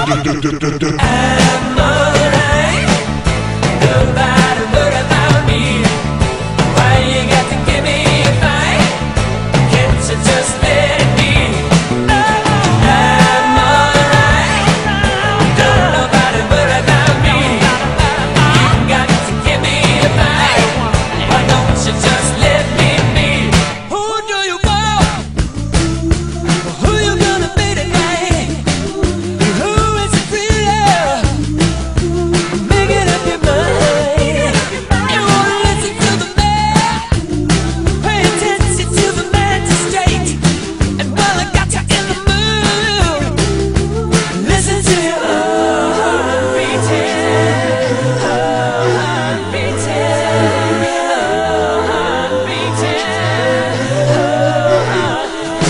alright. Nobody worry about me. Why you got to give me a fight? Can't you just let it be? I'm alright. Don't nobody worry about me. You got to give me a fight. Why don't you just let me be? Who do you want? Who you gonna be tonight? Who is it real? Make it up your mind. You wanna listen to the man? Pay attention to the magistrate. And while I got you in the mood, listen to your heart beating, heart beating, heart beating, heart.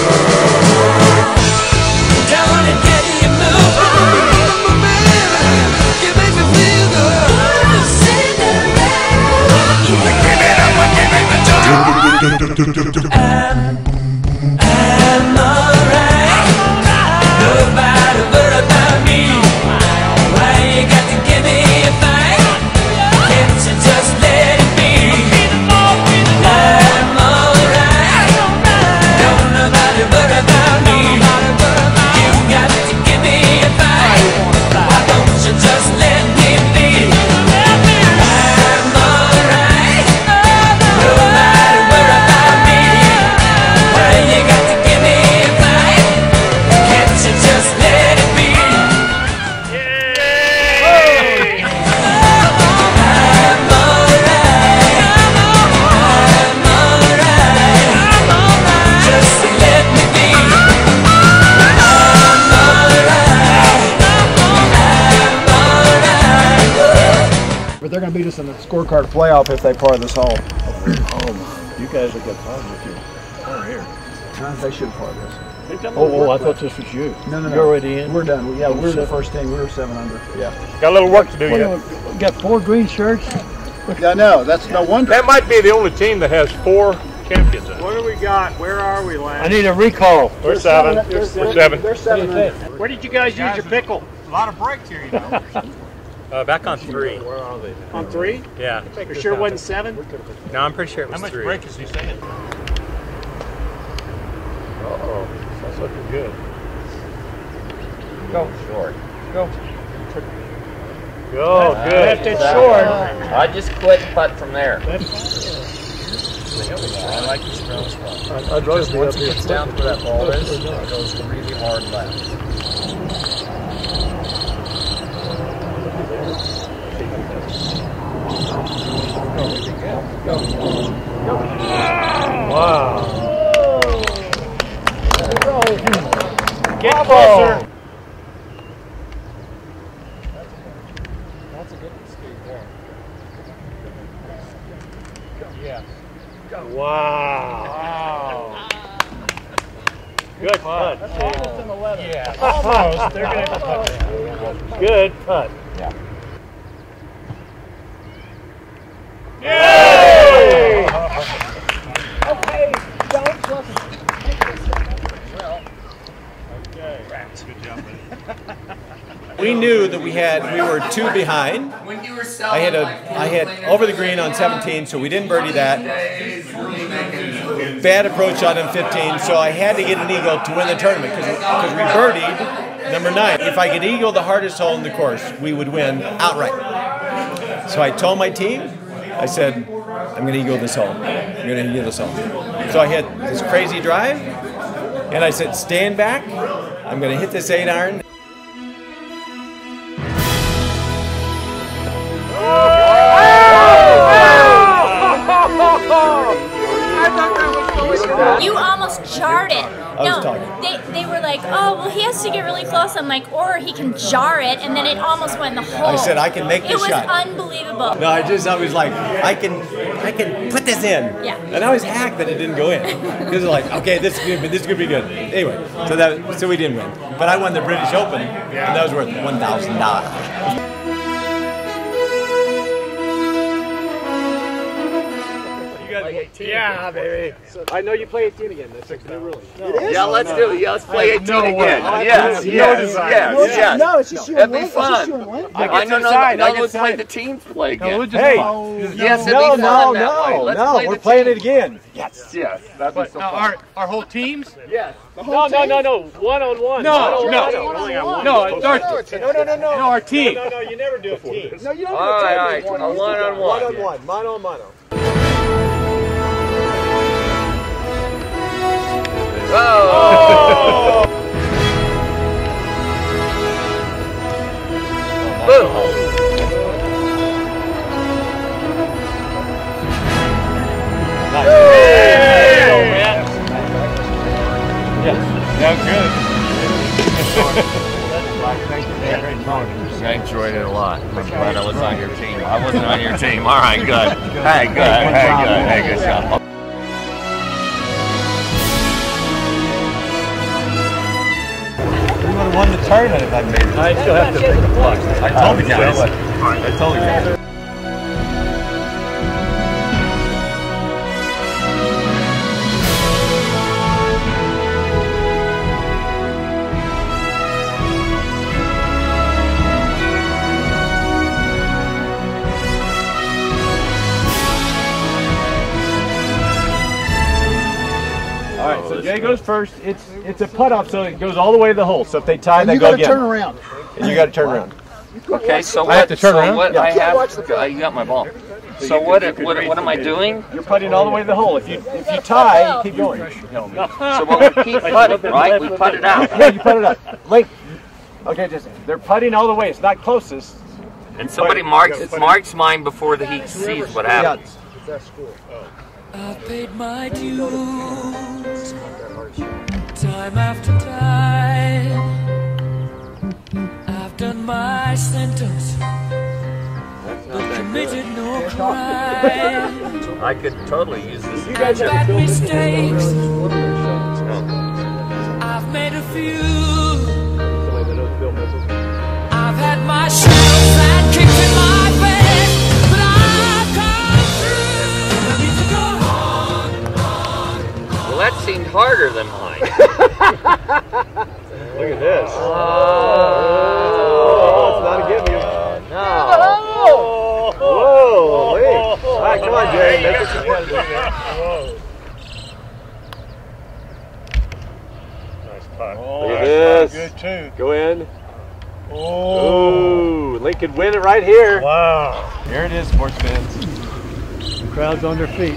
Down and get you moving. You make me feel good. I'm alright. Nobody worry about me. Why you got to give me a fight? Can't you just let it be? I'm alright. Don't nobody worry about me. You got to give me a fight. Why don't you just let me be? I'm alright. Nobody worry about me. Why you got to give me a fight? Can't you just let it be? I'm alright. I'm alright. Just let me be. I'm alright. But they're going to beat us in the scorecard playoff if they par this hole. You guys will get part of it. Oh, here. They should par this. Oh, I thought this was you. No. You're already in? We're done. Yeah, we're the first team. We were 7 under. Yeah. Got a little work to do yet. We got 4 green shirts. Yeah, no, that's no wonder. That might be the only team that has 4 champions in it. What do we got? Where are we, Lance? I need a recall. We're 7. We're 7. They're 7 under. Where did you guys use your pickle? A lot of breaks here, you know. Back on 3. Where are they? On 3? Yeah. You sure it wasn't 7? No, I'm pretty sure it was How much 3. break is he saying? Uh-oh. That's looking good. Go short. Go. Oh, good. Left it short. I just quit and putt from there. I like this throw spot. I'd rather Just be once up it here. gets down to where that ball is, it goes really hard left. Wow. Get closer. That's a good speed there. Yeah. Wow. Good putt. Almost in the weather. Yeah. Almost. They're going to putt. Good putt. Yeah. Yay! Okay, don't trust me. Okay. Good job, buddy. We knew that we were 2 behind. I had over the green on 17, so we didn't birdie that. Bad approach on 15, so I had to get an eagle to win the tournament because we birdied number 9. If I could eagle the hardest hole in the course, we would win outright. So I told my team, I said, I'm going to eagle this hole. I'm going to eagle this hole. So I hit this crazy drive, and I said, stand back. I'm going to hit this 8-iron. You almost jarred it. was No, they were like, oh, well, he has to get really close. I'm like, or he can jar it, and then it almost went in the hole. I said, I can make it this shot. It was unbelievable. No, I was like, I can put this in. Yeah. And I was hacked that it didn't go in. Because like, okay, this is gonna be good. Anyway, so we didn't win. But I won the British Open, and that was worth $1,000. You got team. Yeah, baby. I know you play 18 again. That's like new rules. Yeah, let's do it. Yeah, let's play 18 again. Yes, No, it's just you It'd and be fun. I No, let's play the teams play again. Hey, Yes, it'd be fun that way. Let's play we're the playing it teams. again. Yes, that'd be so fun. Our whole teams? Yes. No. One-on-one. No, our team. No, you never do a team. No, you don't All right, a one-on-one. One-on-one. Mano-a-mano. Oh! Boom! I enjoyed it a lot. I'm glad I was on your team. I wasn't on your team. All right, good. Hey, good job. We would have won the tournament if I made it. I still have to pick the puck. I told the guys. I told the guys. All right, so Jay goes first. It's a putt-off, so it goes all the way to the hole. So if they tie, they You go got to again. turn around. And you got to turn around. Okay, so what? I have to turn around? What Yeah. I have? You got my ball. So what am I doing? You're putting all the way to the hole. If you tie, you keep going. So what we keep putting, right? We put it out. Yeah, you put it up. Link. Okay, just they're putting all the way. It's not closest. And somebody marks mine before he sees what happens. I've paid my dues time after time. I've done my sentence, but committed no crime. I could totally use this. I've had mistakes, I've made a few. I've had my shadows and kicked in my face, but I've come through. Well, that seemed harder than mine. Look at this. Oh, it's not a gimme. No. Whoa, wait. All right, come on, Jay. Make it competitive. Nice putt. Look at this. Good too. Go in. Oh, Link could win it right here. Wow. Here it is, sports fans. The crowd's on their feet.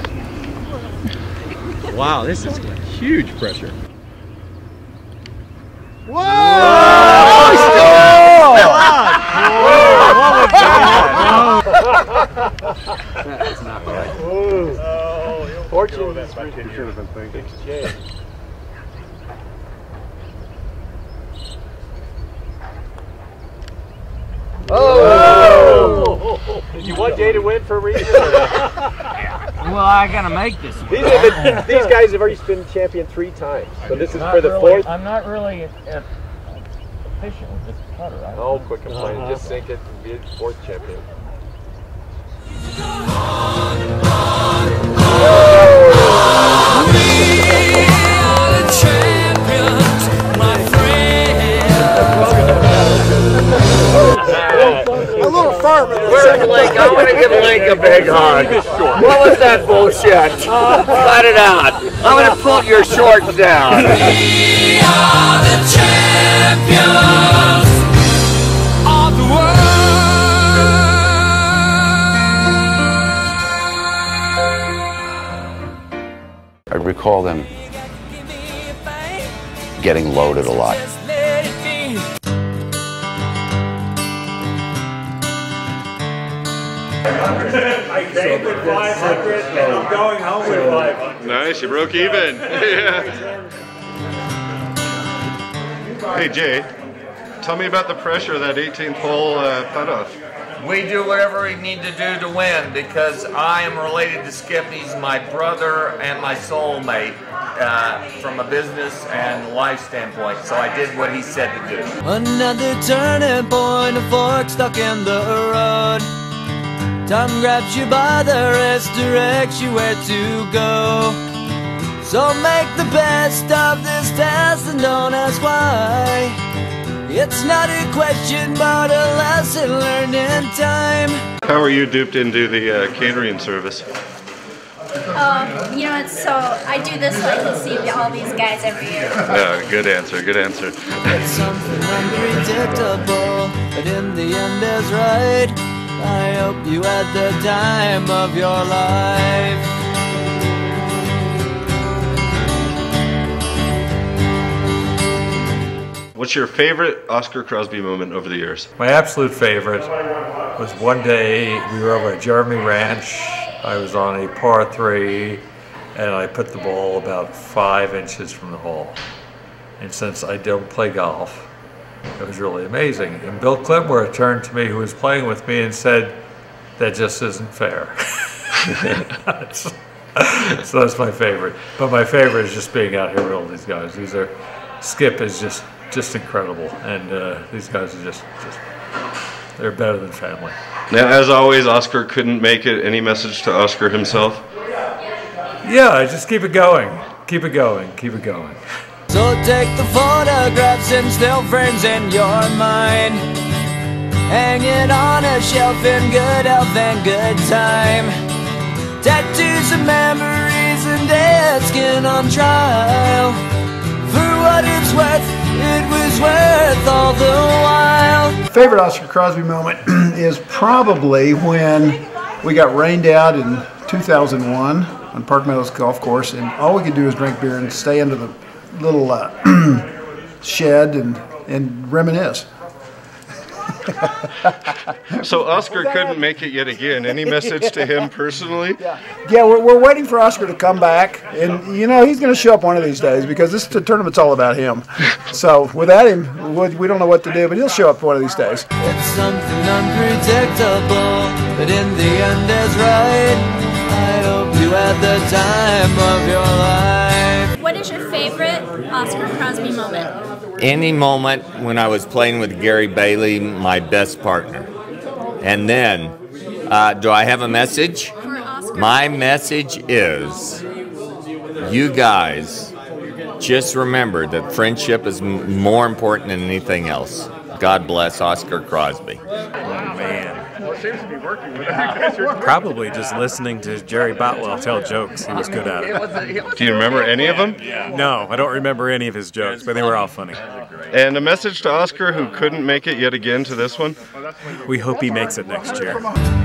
Wow, this is huge pressure. Whoa! That's not right. Oh, Fortune that's my 10 Should have been thinking. Jay. Oh! Did you want Jay to win for a reason? Well, I gotta make this one. These guys have already been champion 3 times, so this is for the 4th. I'm not really efficient with this putter. Oh, quit complaining. Just sink it and be 4th champion. A little firm. Where's Link? I want to give Link a big hug. What was that bullshit? Cut it out. I'm going to pull your shorts down. We are the champions of the world. I recall them getting loaded a lot. Just let it be. I came with 500 and I'm going home with 500. Nice, you broke even. Yeah. Hey Jay, tell me about the pressure of that 18th hole putt-off. We do whatever we need to do to win because I am related to Skip. He's my brother and my soulmate from a business and life standpoint. So I did what he said to do. Another turning point, a fork stuck in the road. Time grabs you by the wrist, directs you where to go. So make the best of this test and don't ask why. It's not a question but a lesson learned in time. How are you duped into the catering service? You know, it's so, I do this so I can see all these guys every year. Yeah, good answer, good answer. It's something unpredictable, but in the end is right. I hope you had the time of your life. What's your favorite Oscar Crosby moment over the years? My absolute favorite was one day we were over at Jeremy Ranch. I was on a par 3 and I put the ball about 5 inches from the hole. And since I don't play golf, it was really amazing. And Bill Clinworth turned to me, who was playing with me, and said, "That just isn't fair." So that's my favorite. But my favorite is just being out here with all these guys. Skip is just incredible, and these guys are just they're better than family. Now, as always, Oscar couldn't make it. Any message to Oscar himself? Yeah, just keep it going. Keep it going. Keep it going. So take the photographs and still frames in your mind. Hang it on a shelf in good health and good time. Tattoos of memories and dead skin on trial. For what it's worth, it was worth all the while. Favorite Oscar Crosby moment is probably when we got rained out in 2001 on Park Meadows Golf Course, and all we could do was drink beer and stay under the little shed and reminisce. So Oscar couldn't make it yet again. Any message to him personally? Yeah, we're waiting for Oscar to come back, and you know he's going to show up one of these days because this tournament's all about him. So without him, we don't know what to do, but he'll show up one of these days. It's something unpredictable, but in the end is right. I hope you had the time of your life. What is your favorite Oscar Crosby moment? Any moment when I was playing with Gary Bailey, my best partner. And then, do I have a message? For Oscar? My message is, you guys, just remember that friendship is more important than anything else. God bless Oscar Crosby. Oh, man. Well, it seems to be working with you. Probably just listening to Jerry Boutwell tell jokes. He was good at it. Do you remember any of them? No, I don't remember any of his jokes, but they were all funny. And a message to Oscar, who couldn't make it yet again to this one? We hope he makes it next year.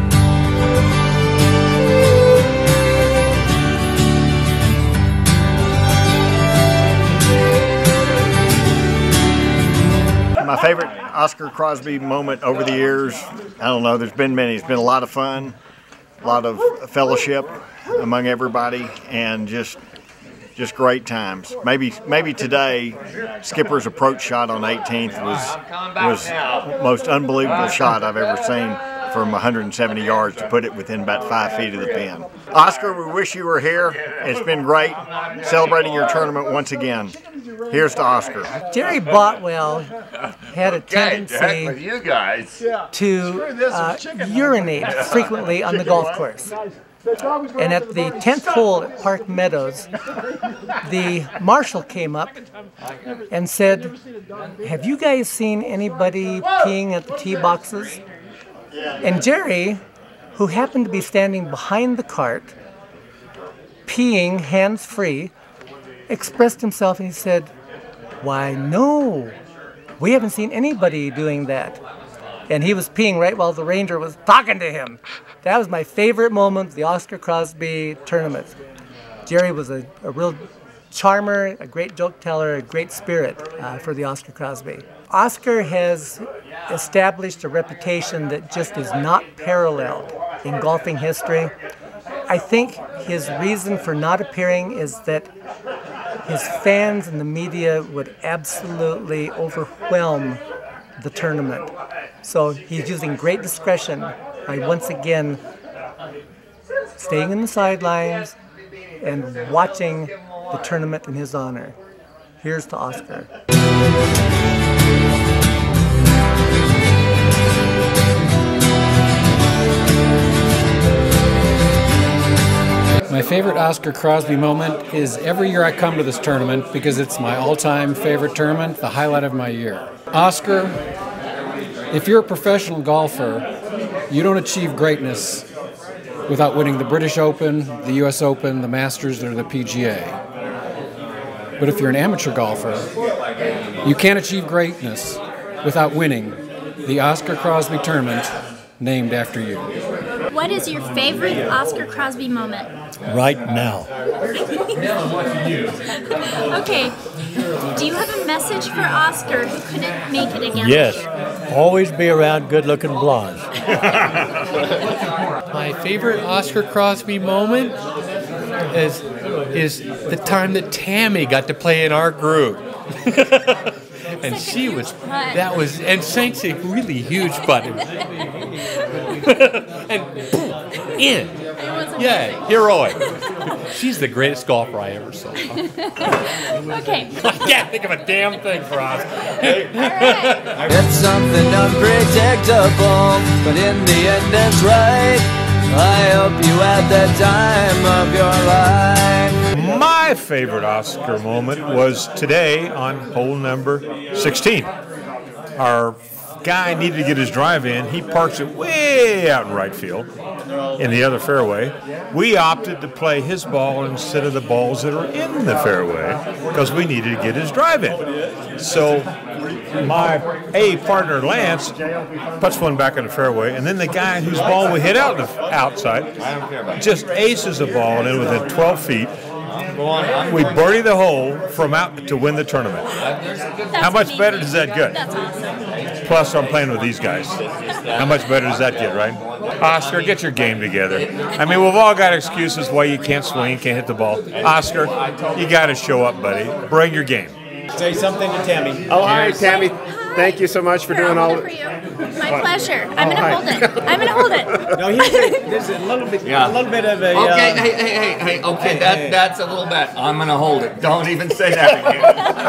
My favorite Oscar Crosby moment over the years, I don't know, there's been many. It's been a lot of fun, a lot of fellowship among everybody, and just great times. Maybe today, Skipper's approach shot on 18th was the most unbelievable shot I've ever seen from 170 yards to put it within about 5 feet of the pin. Oscar, we wish you were here. It's been great celebrating your tournament once again. Here's to Oscar. Jerry Boutwell had a tendency to urinate frequently on the golf course. And at the 10th hole at Park Meadows, the marshal came up and said, "Have you guys seen anybody peeing at the tee boxes?" And Jerry, who happened to be standing behind the cart, peeing hands-free, expressed himself and he said, "Why, no, we haven't seen anybody doing that." And he was peeing right while the ranger was talking to him. That was my favorite moment of the Oscar Crosby tournament. Jerry was a real charmer, a great joke teller, a great spirit for the Oscar Crosby. Oscar has established a reputation that just is not paralleled in golfing history. I think his reason for not appearing is that his fans and the media would absolutely overwhelm the tournament. So he's using great discretion by once again staying in the sidelines and watching the tournament in his honor. Here's to Oscar. favorite Oscar Crosby moment is every year I come to this tournament because it's my all-time favorite tournament, the highlight of my year. Oscar, if you're a professional golfer, you don't achieve greatness without winning the British Open, the US Open, the Masters, or the PGA. But if you're an amateur golfer, you can't achieve greatness without winning the Oscar Crosby tournament named after you. What is your favorite Oscar Crosby moment? Right now. Okay, do you have a message for Oscar who couldn't make it again? Yes, always be around good-looking blondes. My favorite Oscar Crosby moment is the time that Tammy got to play in our group. And she was, and sank a really huge button. And boom, in. Yeah, heroic. She's the greatest golfer I ever saw. Okay. I can't think of a damn thing for Oscar. It's something unpredictable, but in the end it's right. I hope you had the time of your life. My favorite Oscar moment was today on hole number 16. Our guy needed to get his drive in. He parks it way out in right field in the other fairway. We opted to play his ball instead of the balls that are in the fairway because we needed to get his drive in. So my partner Lance puts one back in the fairway, and then the guy whose ball we hit out the outside just aces a ball in within 12 feet. We birdie the hole from out to win the tournament. How much better does that get? That's awesome. Plus, I'm playing with these guys. How much better does that get, right? Oscar, get your game together. I mean, we've all got excuses why you can't swing, can't hit the ball. Oscar, you got to show up, buddy. Bring your game. Say something to Tammy. Oh, hi, Tammy. Thank you so much for doing all. My pleasure. I'm gonna hold it. I'm gonna hold it. No, there's a little bit of a. Okay, hey. Okay, that's a little bit. I'm gonna hold it. Don't even say that again.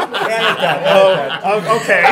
Okay.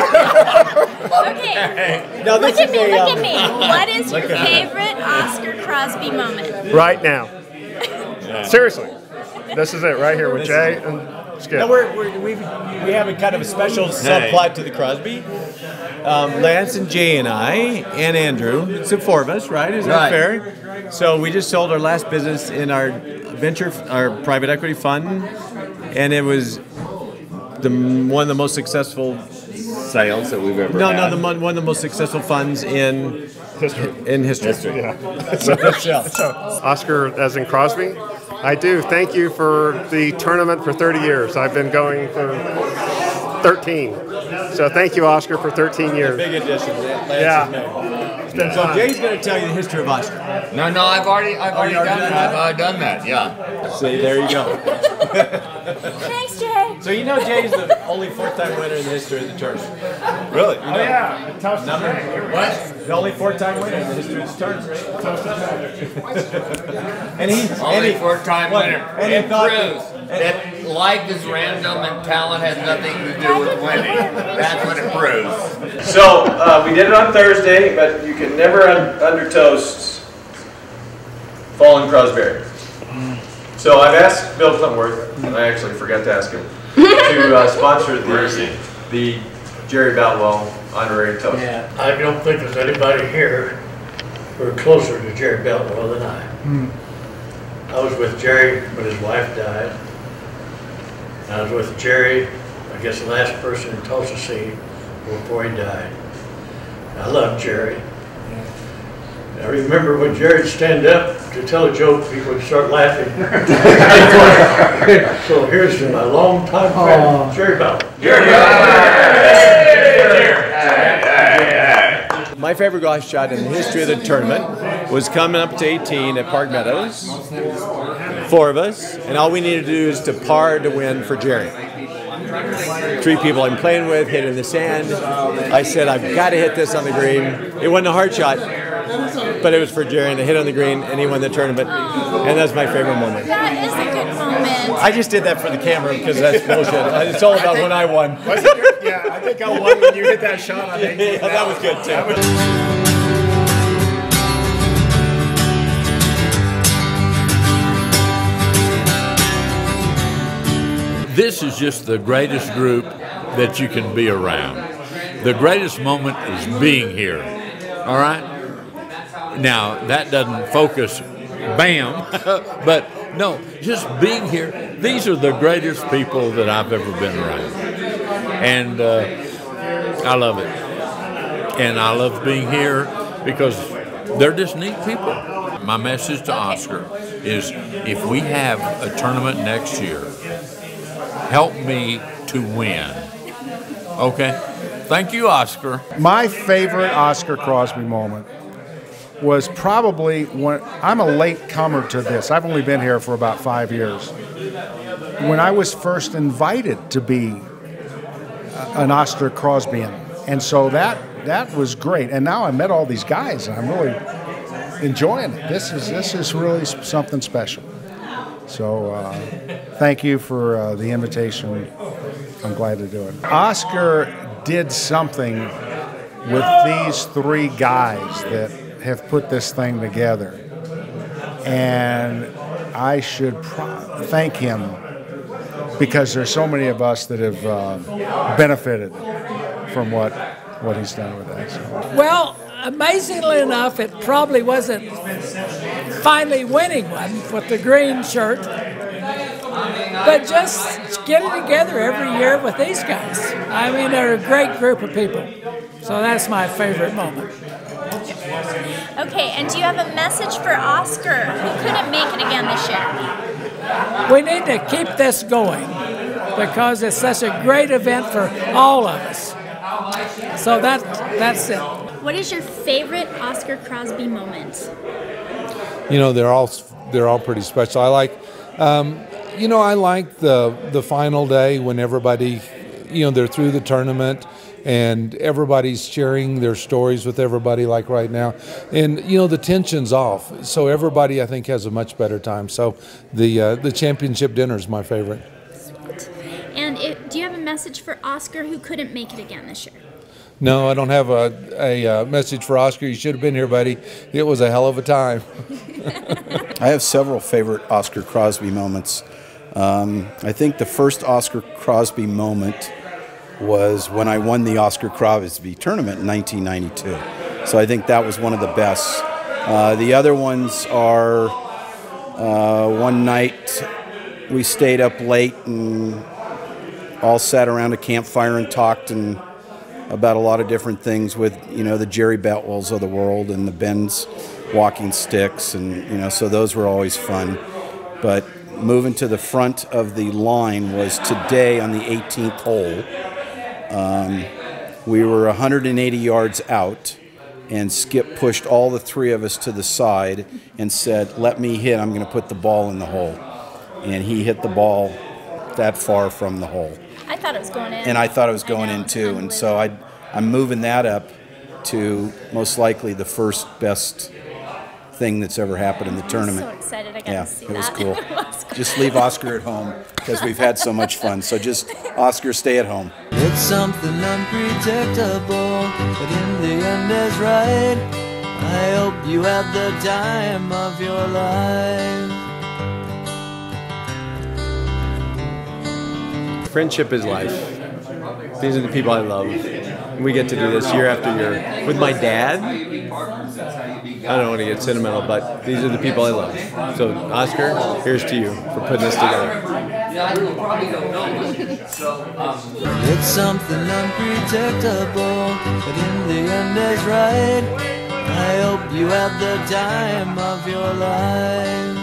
Okay. No, look at me. Look at me. What is your favorite Oscar Crosby moment? Right now. Seriously, this is it right here with Jay and Skip. No, we have a kind of a special subplot to the Crosby. Lance and Jay and I and Andrew. It's the four of us, right? Is that fair? So we just sold our last business in our our private equity fund, and it was one of the most successful sales that we've ever had. one of the most successful funds in history. Yeah. So, Oscar, as in Crosby, I do thank you for the tournament for 30 years. I've been going for 13. So thank you, Oscar, for 13 years. Big addition. Yeah. It's been So fun. Jay's going to tell you the history of Oscar. No, I've already done that. I've done that. Yeah. See, there you go. Thanks, Jay. So you know Jay's the only four-time winner in the history of the tournament. Really? You know, Toast number what? The only four-time winner in the history of the tournament. And he's Only four-time winner. And It proves that life is random and talent has nothing to do with winning. That's what it proves. So we did it on Thursday, but you can never under-toast fallen Crosby. So I've asked Bill Clintworth, and I actually forgot to ask him, to sponsor the Jerry Boutwell honorary toast. Yeah, I don't think there's anybody here who are closer to Jerry Boutwell than I. I was with Jerry when his wife died. I was with Jerry, I guess the last person in Tulsa scene before he died. I loved Jerry. I remember when Jerry'd stand up to tell a joke, people would start laughing. So here's my longtime friend, Jerry Boutwell. My favorite golf shot in the history of the tournament was coming up to 18 at Park Meadows. Four of us, and all we needed to do is to par to win for Jerry. Three people I'm playing with hit in the sand. I said, I've got to hit this on the green. It wasn't a hard shot, but it was for Jerry, and I hit on the green, and he won the tournament. And that's my favorite moment. That is a good moment. I just did that for the camera because that's bullshit. It's all about when I won. Was it good? Yeah, I think I won when you hit that shot on 18. Yeah, that was good too. this is just the greatest group that you can be around. The greatest moment is being here, all right? Now, that doesn't focus, bam, but no, just being here. These are the greatest people that I've ever been around. And I love it. And I love being here because they're just neat people. My message to Oscar is if we have a tournament next year, help me to win. Okay? Thank you, Oscar. My favorite Oscar Crosby moment was probably when I'm a late comer to this. I've only been here for about 5 years. When I was first invited to be an Oscar Crosbyan. And so that was great. And now I met all these guys and I'm really enjoying it. This is really something special. So thank you for the invitation. I'm glad to do it. Oscar did something with these three guys that have put this thing together. And I should thank him because there's so many of us that have benefited from what he's done with that. So. Well, amazingly enough, it probably wasn't finally winning one with the green shirt, but just getting together every year with these guys. I mean, they're a great group of people. So that's my favorite moment. Okay, and do you have a message for Oscar, who couldn't make it again this year? We need to keep this going because it's such a great event for all of us. So that's it. What is your favorite Oscar Crosby moment? You know, they're all pretty special. I like, I like the final day when everybody, they're through the tournament and everybody's sharing their stories with everybody like right now. And, the tension's off. So everybody, I think, has a much better time. So the championship dinner is my favorite. Sweet. And do you have a message for Oscar, who couldn't make it again this year? No, I don't have a message for Oscar. You should have been here, buddy. It was a hell of a time. I have several favorite Oscar Crosby moments. I think the first Oscar Crosby moment was when I won the Oscar Crosby tournament in 1992. So I think that was one of the best. The other ones are one night we stayed up late and all sat around a campfire and talked about a lot of different things with, the Jerry Beltwells of the world and the Ben's walking sticks, and, so those were always fun. But moving to the front of the line was today on the 18th hole. We were 180 yards out, and Skip pushed all the three of us to the side and said, "Let me hit, I'm going to put the ball in the hole." And he hit the ball that far from the hole. I thought it was going in. And I thought it was going in too. And so I'm moving that up to most likely the first best thing that's ever happened in the tournament. I'm so excited I got to see that. It was cool. It was cool. Just leave Oscar at home because we've had so much fun. So just, Oscar, stay at home. It's something unpredictable, but in the end is right. I hope you had the time of your life. Friendship is life. These are the people I love. We get to do this year after year. With my dad, I don't want to get sentimental, but these are the people I love. So, Oscar, here's to you for putting this together. It's something unpredictable, but in the end is right. I hope you had the time of your life.